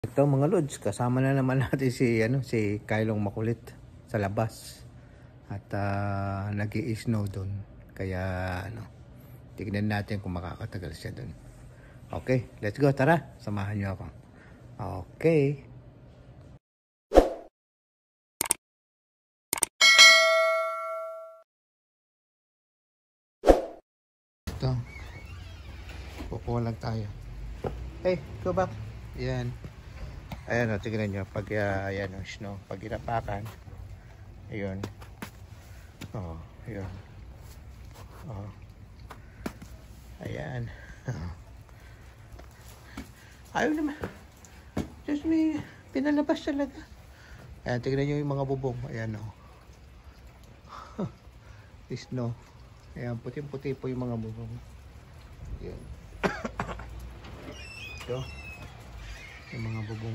Ito mga lods, kasama na naman natin si Kylong makulit sa labas. At nag-i-snow doon. Kaya tignan natin kung makakatagal siya doon. Okay, let's go, tara. Samahan niyo ako. Okay. Ito. Kukuha lang tayo. Hey, go back. Yan. Ayan o, tignan nyo. Pag ayan o, snow. Pag inapakan. Ayun. Oh, ayun. Oh. Ayan. Oh. Ayaw naman. Just may pinalabas talaga. Ayan, tignan nyo yung mga bubong. Ayan o. Snow. Ayan, puti-puti po yung mga bubong. Ayan. Ito. Yung mga bubong.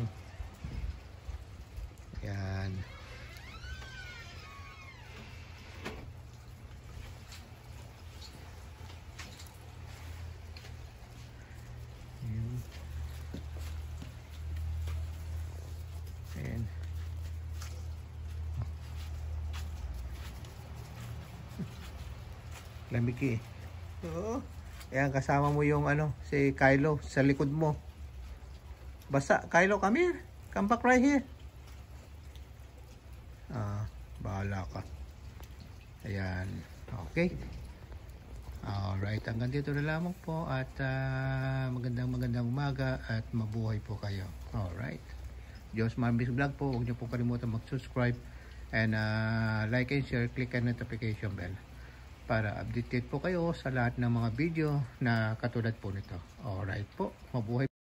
Ayan. Ayan. Ayan. Lamig eh. Oo. Ayan, kasama mo yung si Kylo sa likod mo. Basta, Kylo, come here. Come back right here. Bahala ka. Ayan. Okay. Alright, hanggang dito na lamang po. At magandang umaga at mabuhay po kayo. Alright. Diyos Mambis Vlog po. Huwag niyo po kalimutan mag-subscribe and like and share. Click ang notification bell para updated po kayo sa lahat ng mga video na katulad po nito. Alright po. Mabuhay.